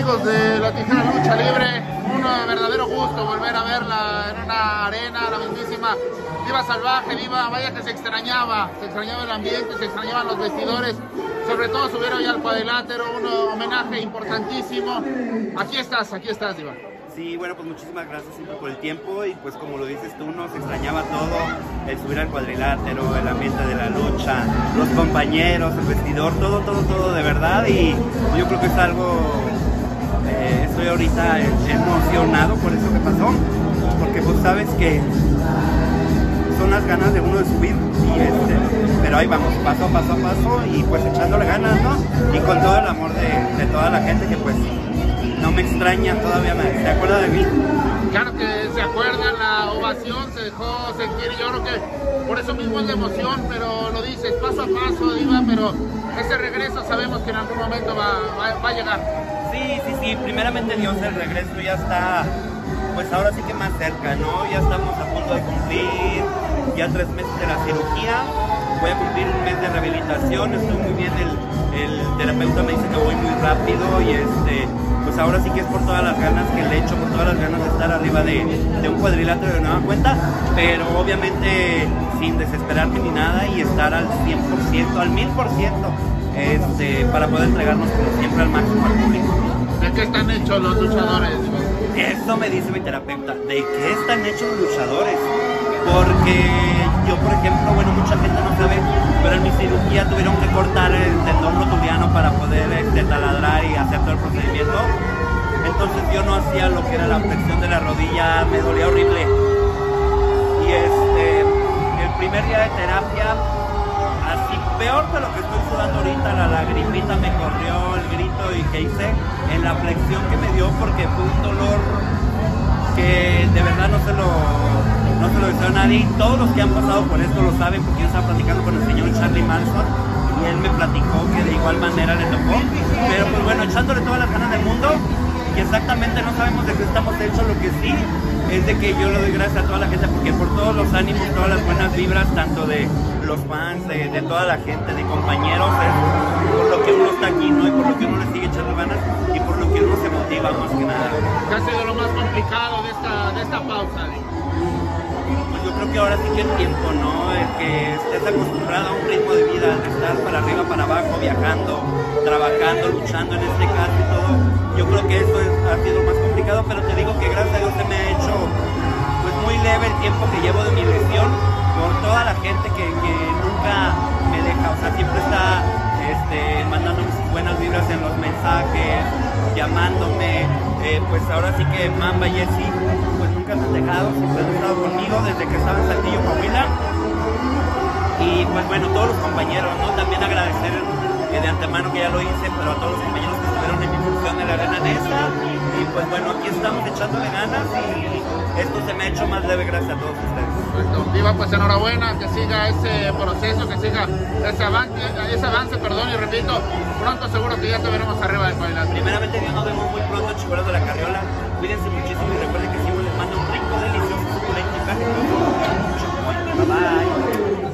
amigos de la Tijera Lucha Libre, un verdadero gusto volver a verla en una arena, la mismísima Diva Salvaje, Diva, vaya que se extrañaba el ambiente, se extrañaban los vestidores, sobre todo subieron ya al cuadrilátero, un homenaje importantísimo. Aquí estás, Diva. Sí, bueno, pues muchísimas gracias siempre por el tiempo y pues como lo dices tú, nos extrañaba todo, el subir al cuadrilátero, el ambiente de la lucha, los compañeros, el vestidor, todo de verdad, y yo creo que es algo, estoy ahorita emocionado por eso que pasó, porque pues sabes que son las ganas de uno de subir, pero ahí vamos, paso a paso y pues echándole ganas, ¿no? Y con todo el amor de toda la gente que pues no me extraña todavía, se acuerda de mí. Claro que se acuerdan, la ovación se dejó sentir, yo creo que por eso mismo es la emoción, pero lo dices, paso a paso, Diva, pero ese regreso sabemos que en algún momento va a llegar. Sí, primeramente Dios, el regreso ya está, pues ahora sí que más cerca, ¿no? Ya estamos a punto de cumplir ya 3 meses de la cirugía, voy a cumplir un mes de rehabilitación, estoy muy bien, el terapeuta me dice que voy muy rápido y pues ahora sí que es por todas las ganas que le echo, por todas las ganas de estar arriba de un cuadrilátero de nueva cuenta, pero obviamente sin desesperarme ni nada y estar al 100%, al 1000%, para poder entregarnos como siempre al máximo al público. ¿De qué están hechos los luchadores? Esto me dice mi terapeuta, ¿de qué están hechos los luchadores? Porque yo, por ejemplo, bueno, mucha gente no sabe, pero en mi cirugía tuvieron que cortar el tendón rotuliano para poder taladrar y hacer todo el procedimiento. Entonces yo no hacía lo que era la flexión de la rodilla, me dolía horrible. Y el primer día de terapia, así peor que lo que estoy sudando ahorita, la lagrimita me corrió, el grito y que hice en la flexión que me dio, porque fue un dolor que de verdad no se lo deseo a nadie. Todos los que han pasado por esto lo saben, porque yo estaba platicando con el señor Charlie Manson y él me platicó que de igual manera le tocó, pero pues bueno, echándole todas las ganas del mundo, y exactamente no sabemos de qué estamos hechos. Lo que sí es de que yo le doy gracias a toda la gente, porque por todos los ánimos, todas las buenas vibras, tanto de los fans, de toda la gente, de compañeros, es por lo que uno está aquí, ¿no? Y por lo que uno le sigue echando ganas y por lo que uno se motiva más que nada. ¿Qué ha sido lo más complicado de esta pausa? Pues yo creo que ahora sí que el tiempo, ¿no? El que estés acostumbrado a un ritmo de vida, de estar para arriba, para abajo, viajando, trabajando, luchando en este caso y todo. Yo creo que eso ha sido lo más complicado, pero te digo que gracias a Dios se me ha hecho pues muy leve el tiempo que llevo de mi lesión, por toda la gente que nunca me deja, o sea, siempre está mandándome sus buenas vibras en los mensajes, llamándome, pues ahora sí que Mamba y Jessy pues nunca me han dejado, siempre han estado conmigo desde que estaba en Saltillo, Coahuila. Y pues bueno, todos los compañeros, ¿no? También agradecer de antemano, que ya lo hice, pero a todos los compañeros que estuvieron en mi función en la arena Nesa. Y pues bueno, aquí estamos echándole ganas y esto se me ha hecho más leve gracias a todos ustedes. Perfecto. Diva, pues enhorabuena, que siga ese proceso, que siga ese avance, y repito, pronto seguro que ya te veremos arriba del cuadrilátero. Primeramente Dios, nos vemos muy pronto, Chicuelos de la Carriola. Cuídense muchísimo y recuerden que siempre les mando un rico, delicioso, suculento y casi. Bye bye.